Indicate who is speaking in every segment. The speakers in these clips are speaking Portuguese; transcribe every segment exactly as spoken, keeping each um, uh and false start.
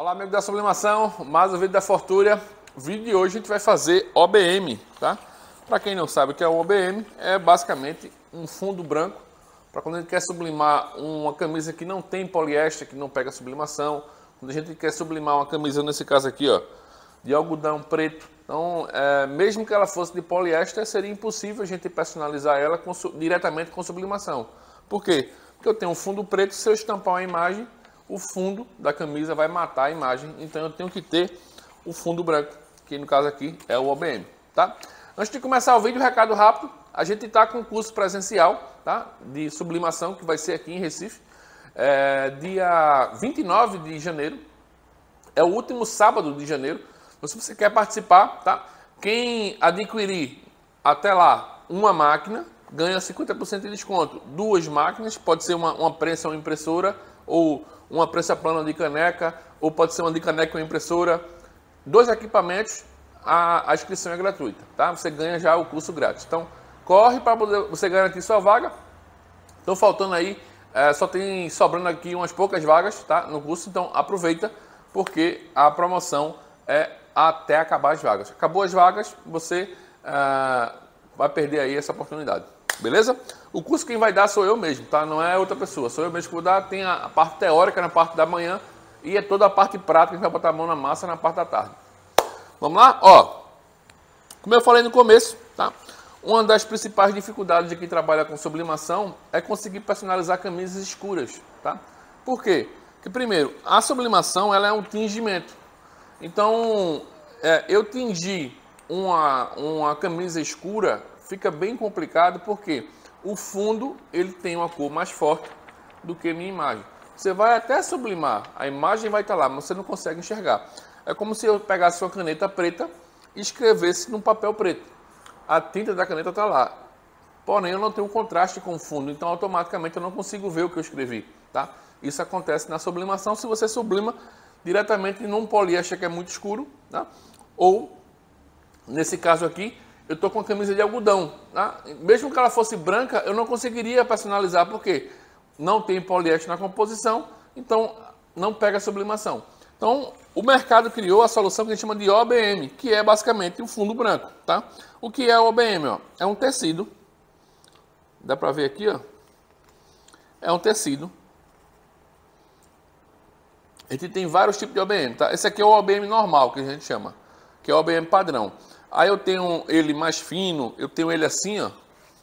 Speaker 1: Olá, amigo da sublimação, mais um vídeo da Fortúria. O vídeo de hoje a gente vai fazer O B M, tá? Para quem não sabe o que é o O B M, é basicamente um fundo branco para quando a gente quer sublimar uma camisa que não tem poliéster, que não pega sublimação. Quando a gente quer sublimar uma camisa, nesse caso aqui, ó, de algodão preto. Então, é, mesmo que ela fosse de poliéster, seria impossível a gente personalizar ela com, diretamente com sublimação. Por quê? Porque eu tenho um fundo preto, se eu estampar uma imagem, o fundo da camisa vai matar a imagem, então eu tenho que ter o fundo branco, que no caso aqui é o O B M, tá? Antes de começar o vídeo, recado rápido, a gente está com um curso presencial, tá? De sublimação, que vai ser aqui em Recife, é, dia vinte e nove de janeiro, é o último sábado de janeiro. Então, se você quer participar, tá? Quem adquirir até lá uma máquina, ganha cinquenta por cento de desconto. Duas máquinas, pode ser uma, uma prensa ou impressora, ou uma prensa plana de caneca, ou pode ser uma de caneca ou impressora. Dois equipamentos, a, a inscrição é gratuita, tá? Você ganha já o curso grátis. Então, corre para você garantir sua vaga. Estão faltando aí, é, só tem sobrando aqui umas poucas vagas, tá? No curso, então aproveita, porque a promoção é até acabar as vagas. Acabou as vagas, você é, vai perder aí essa oportunidade. Beleza? O curso quem vai dar sou eu mesmo, tá? Não é outra pessoa, sou eu mesmo que vou dar. Tem a, a parte teórica na parte da manhã e é toda a parte prática que a gente vai botar a mão na massa na parte da tarde. Vamos lá? Ó, como eu falei no começo, tá? Uma das principais dificuldades de quem trabalha com sublimação é conseguir personalizar camisas escuras, tá? Por quê? Porque primeiro, a sublimação ela é um tingimento. Então, é, eu tingir uma, uma camisa escura fica bem complicado porque o fundo ele tem uma cor mais forte do que a minha imagem. Você vai até sublimar, a imagem vai estar lá, mas você não consegue enxergar. É como se eu pegasse uma caneta preta e escrevesse num papel preto. A tinta da caneta está lá, porém eu não tenho contraste com o fundo, então automaticamente eu não consigo ver o que eu escrevi, tá? Isso acontece na sublimação se você sublima diretamente num poliéster que é muito escuro, tá? Ou, nesse caso aqui, eu estou com a camisa de algodão, tá? Mesmo que ela fosse branca, eu não conseguiria personalizar, porque não tem poliéster na composição, então não pega a sublimação. Então, o mercado criou a solução que a gente chama de O B M, que é basicamente um fundo branco, tá? O que é o O B M? Ó? É um tecido, dá para ver aqui, ó. É um tecido. A gente tem vários tipos de O B M, tá? Esse aqui é o O B M normal, que a gente chama, que é o O B M padrão. Aí eu tenho ele mais fino, eu tenho ele assim, ó,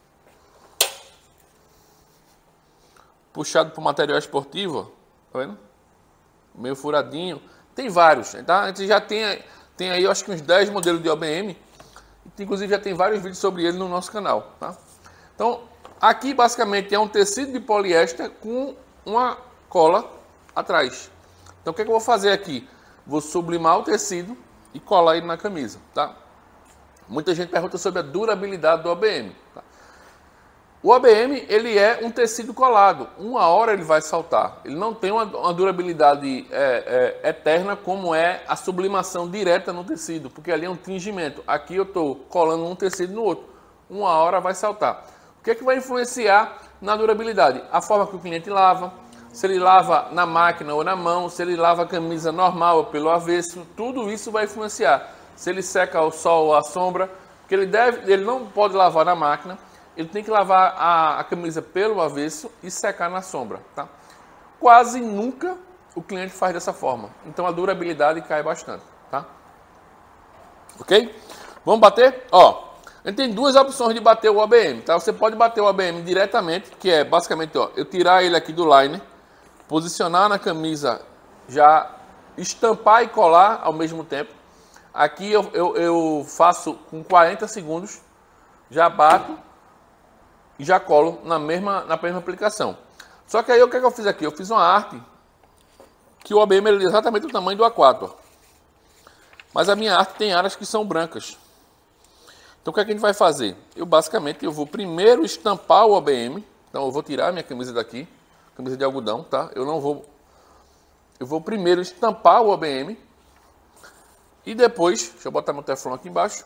Speaker 1: puxado para o material esportivo, ó, tá vendo? Meio furadinho. Tem vários, tá? A gente já tem, tem aí, eu acho que uns dez modelos de O B M, inclusive já tem vários vídeos sobre ele no nosso canal, tá? Então, aqui basicamente é um tecido de poliéster com uma cola atrás. Então, o que, é que eu vou fazer aqui? Vou sublimar o tecido e colar ele na camisa, tá? Muita gente pergunta sobre a durabilidade do O B M. Tá? O O B M ele é um tecido colado. Uma hora ele vai saltar. Ele não tem uma, uma durabilidade é, é, eterna como é a sublimação direta no tecido, porque ali é um tingimento. Aqui eu estou colando um tecido no outro. Uma hora vai saltar. O que é que vai influenciar na durabilidade? A forma que o cliente lava, se ele lava na máquina ou na mão, se ele lava a camisa normal ou pelo avesso, tudo isso vai influenciar. Se ele seca ao sol ou à sombra, porque ele, deve, ele não pode lavar na máquina, ele tem que lavar a, a camisa pelo avesso e secar na sombra, tá? Quase nunca o cliente faz dessa forma, então a durabilidade cai bastante, tá? Ok? Vamos bater? Ó, a gente tem duas opções de bater o O B M, tá? Você pode bater o O B M diretamente, que é basicamente, ó, eu tirar ele aqui do liner, posicionar na camisa, já estampar e colar ao mesmo tempo. Aqui eu, eu, eu faço com quarenta segundos, já bato e já colo na mesma, na mesma aplicação. Só que aí o que, é que eu fiz aqui? Eu fiz uma arte que o O B M é exatamente do tamanho do A quatro. Ó. Mas a minha arte tem áreas que são brancas. Então o que, é que a gente vai fazer? Eu basicamente eu vou primeiro estampar o O B M. Então eu vou tirar a minha camisa daqui, camisa de algodão, tá? Eu não vou... Eu vou primeiro estampar o O B M. E depois, deixa eu botar meu teflon aqui embaixo.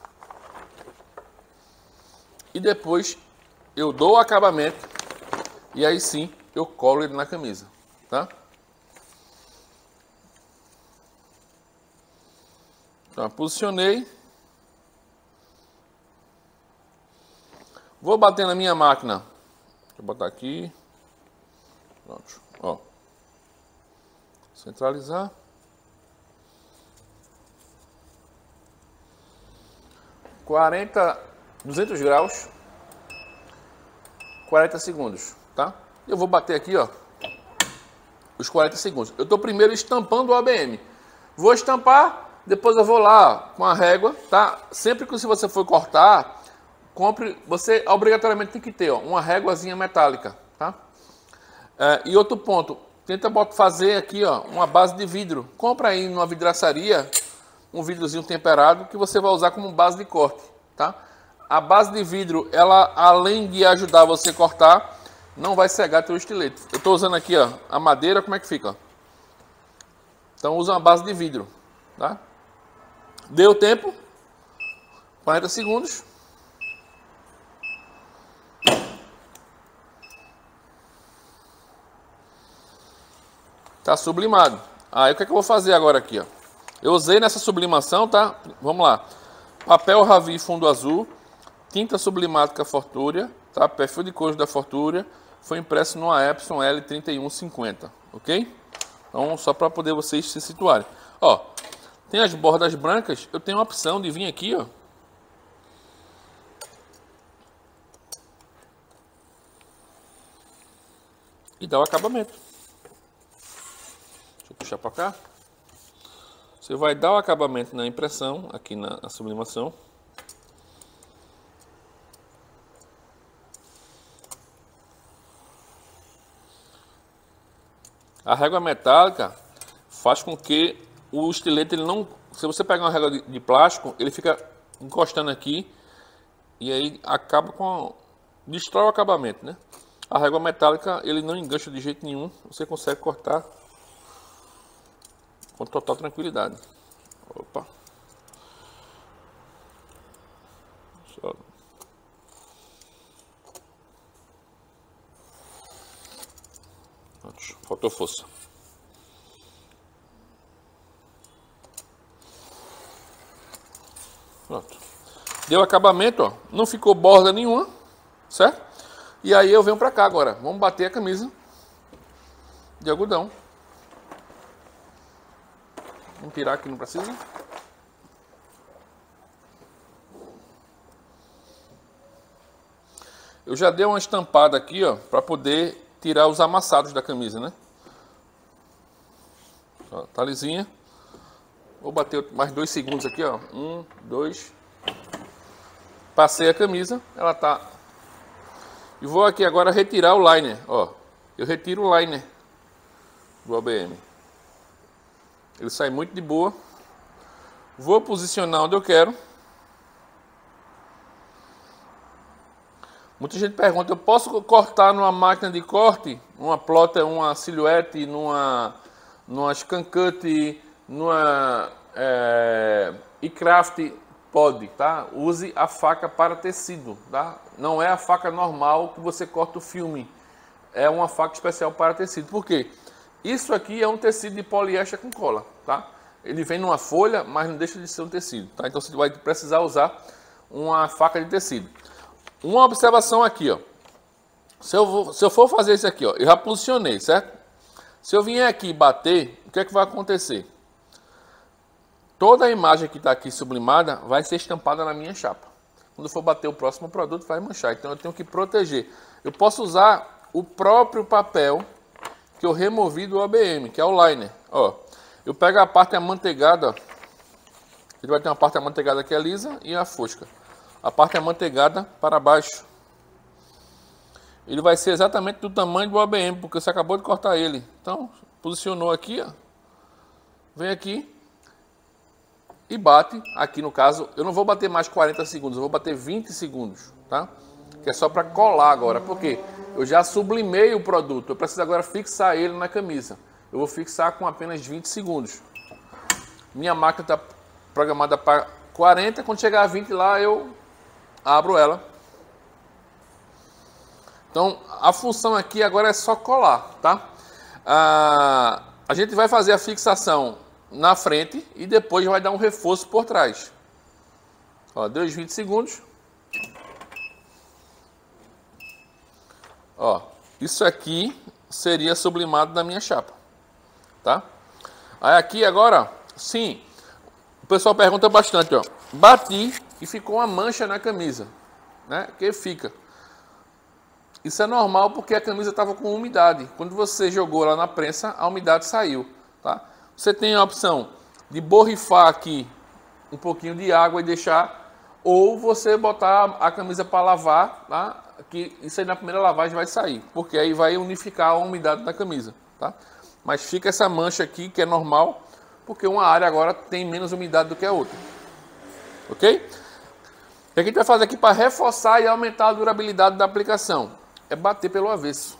Speaker 1: E depois eu dou o acabamento e aí sim eu colo ele na camisa, tá? Então, posicionei. Vou bater na minha máquina. Deixa eu botar aqui. Pronto. Ó. Centralizar. quarenta, duzentos graus. quarenta segundos, tá? Eu vou bater aqui, ó. Os quarenta segundos. Eu estou primeiro estampando o A B M. Vou estampar, depois eu vou lá com a régua, tá? Sempre que se você for cortar, compre, você obrigatoriamente tem que ter, ó, uma réguazinha metálica, tá? É, e outro ponto, tenta fazer aqui, ó, uma base de vidro. Compra aí numa vidraçaria um vidrozinho temperado que você vai usar como base de corte, tá? A base de vidro, ela além de ajudar você a cortar, não vai cegar teu estilete. Eu estou usando aqui, ó, a madeira, como é que fica? Então usa uma base de vidro, tá? Deu tempo, quarenta segundos. Tá sublimado. Aí o que é que eu vou fazer agora aqui, ó? Eu usei nessa sublimação, tá? Vamos lá. Papel Ravi fundo azul, tinta sublimática Fortúria, tá? Perfil de cores da Fortúria, foi impresso numa Epson L trinta e um cinquenta, ok? Então, só para poder vocês se situarem. Ó, tem as bordas brancas, eu tenho a opção de vir aqui, ó. E dar o acabamento. Deixa eu puxar para cá. Você vai dar o acabamento na impressão, aqui na, na sublimação. A régua metálica faz com que o estilete, ele não... Se você pegar uma régua de, de plástico, ele fica encostando aqui e aí acaba com... destrói o acabamento, né? A régua metálica, ele não engancha de jeito nenhum. Você consegue cortar com total tranquilidade. Opa. Só. Faltou força. Pronto. Deu acabamento, ó. Não ficou borda nenhuma, certo? E aí eu venho pra cá agora. Vamos bater a camisa de algodão. Vamos tirar aqui, não precisa. Eu já dei uma estampada aqui, ó, para poder tirar os amassados da camisa, né? Ó, tá lisinha. Vou bater mais dois segundos aqui, ó. Um, dois. Passei a camisa, ela tá. E vou aqui agora retirar o liner, ó. Eu retiro o liner do A B M. Ele sai muito de boa. Vou posicionar onde eu quero. Muita gente pergunta, eu posso cortar numa máquina de corte? Uma plotter, uma silhouette, numa, numa scancut, numa é, e-craft? Pode, tá? Use a faca para tecido, tá? Não é a faca normal que você corta o filme. É uma faca especial para tecido. Por quê? Isso aqui é um tecido de poliéster com cola, tá? Ele vem numa folha, mas não deixa de ser um tecido, tá? Então você vai precisar usar uma faca de tecido. Uma observação aqui, ó. Se eu, vou, se eu for fazer isso aqui, ó, eu já posicionei, certo? Se eu vier aqui e bater, o que é que vai acontecer? Toda a imagem que está aqui sublimada vai ser estampada na minha chapa. Quando for bater o próximo produto, vai manchar. Então eu tenho que proteger. Eu posso usar o próprio papel que eu removi do A B M, que é o liner. Ó, eu pego a parte amanteigada, ó. Ele vai ter uma parte amanteigada que é lisa e a fosca. A parte amanteigada para baixo. Ele vai ser exatamente do tamanho do A B M, porque você acabou de cortar ele. Então, posicionou aqui, ó. Vem aqui e bate. Aqui no caso, eu não vou bater mais quarenta segundos, eu vou bater vinte segundos, tá? Que é só para colar agora, porque eu já sublimei o produto, eu preciso agora fixar ele na camisa. Eu vou fixar com apenas vinte segundos. Minha máquina está programada para quarenta, quando chegar a vinte lá eu abro ela. Então a função aqui agora é só colar, tá? Ah, a gente vai fazer a fixação na frente e depois vai dar um reforço por trás. Ó, deu os vinte segundos. Ó, isso aqui seria sublimado na minha chapa, tá? Aí aqui agora, sim, o pessoal pergunta bastante, ó. Bati e ficou uma mancha na camisa, né? Que fica. Isso é normal porque a camisa estava com umidade. Quando você jogou lá na prensa, a umidade saiu, tá? Você tem a opção de borrifar aqui um pouquinho de água e deixar, ou você botar a camisa para lavar, tá? Que isso aí na primeira lavagem vai sair, porque aí vai unificar a umidade da camisa, tá? Mas fica essa mancha aqui que é normal, porque uma área agora tem menos umidade do que a outra, ok? O que a gente vai fazer aqui para reforçar e aumentar a durabilidade da aplicação? É bater pelo avesso.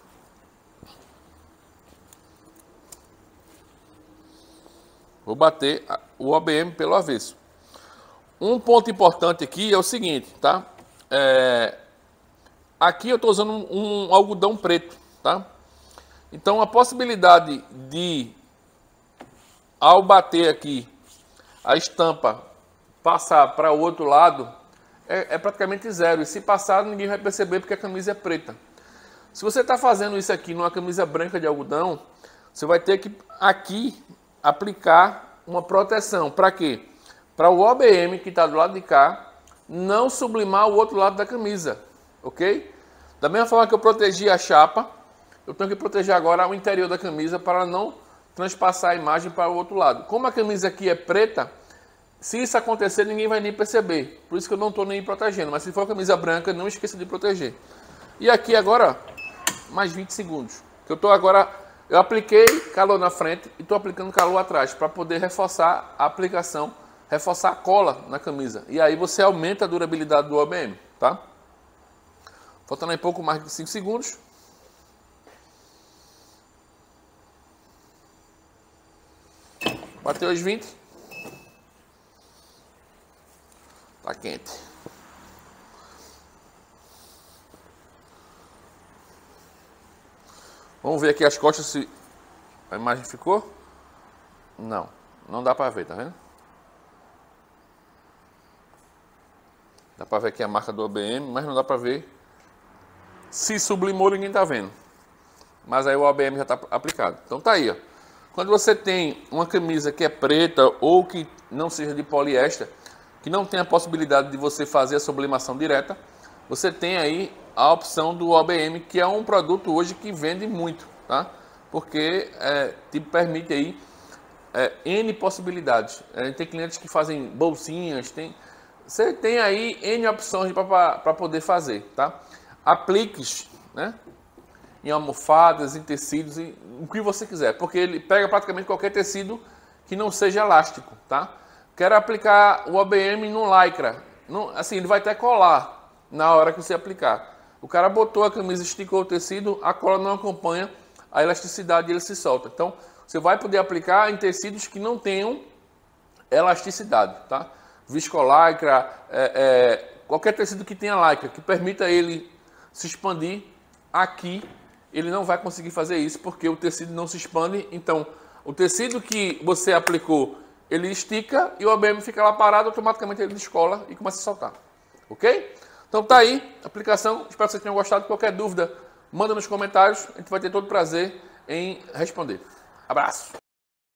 Speaker 1: Vou bater o O B M pelo avesso. Um ponto importante aqui é o seguinte, tá? É... Aqui eu estou usando um, um algodão preto, tá? Então a possibilidade de, ao bater aqui, a estampa passar para o outro lado é, é praticamente zero. E se passar, ninguém vai perceber porque a camisa é preta. Se você está fazendo isso aqui numa camisa branca de algodão, você vai ter que aqui aplicar uma proteção. Para quê? Para o O B M que está do lado de cá não sublimar o outro lado da camisa. Ok? Da mesma forma que eu protegi a chapa, eu tenho que proteger agora o interior da camisa para não transpassar a imagem para o outro lado. Como a camisa aqui é preta, se isso acontecer, ninguém vai nem perceber. Por isso que eu não estou nem protegendo. Mas se for camisa branca, não esqueça de proteger. E aqui agora, mais vinte segundos. Eu estou agora, eu apliquei calor na frente e estou aplicando calor atrás para poder reforçar a aplicação, reforçar a cola na camisa. E aí você aumenta a durabilidade do O B M, tá? Faltando aí pouco mais de cinco segundos. Bateu os vinte. Tá quente. Vamos ver aqui as costas se a imagem ficou. Não, não dá para ver, tá vendo? Dá para ver aqui a marca do O B M, mas não dá para ver se sublimou, ninguém tá vendo. Mas aí o O B M já está aplicado. Então tá aí, ó. Quando você tem uma camisa que é preta ou que não seja de poliéster, que não tem a possibilidade de você fazer a sublimação direta, você tem aí a opção do O B M, que é um produto hoje que vende muito, tá? Porque é, te permite aí é, N possibilidades. É, tem clientes que fazem bolsinhas, tem, você tem aí N opções para poder fazer, tá? Apliques, né? Em almofadas, em tecidos, em o que você quiser, porque ele pega praticamente qualquer tecido que não seja elástico, tá? Quero aplicar o O B M no lycra, não, assim, ele vai até colar na hora que você aplicar. O cara botou a camisa, esticou o tecido, a cola não acompanha a elasticidade e ele se solta. Então, você vai poder aplicar em tecidos que não tenham elasticidade, tá? Viscolycra, é, é, qualquer tecido que tenha lycra, que permita ele se expandir, aqui ele não vai conseguir fazer isso porque o tecido não se expande. Então o tecido que você aplicou, ele estica e o O B M fica lá parado, automaticamente ele descola e começa a soltar, ok? Então tá aí a aplicação, espero que vocês tenham gostado. Qualquer dúvida, manda nos comentários, a gente vai ter todo o prazer em responder. Abraço!